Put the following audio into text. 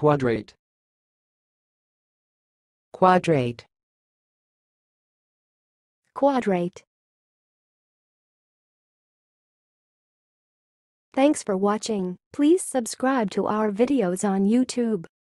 quadrate, quadrate, quadrate. Thanks for watching. Please subscribe to our videos on YouTube.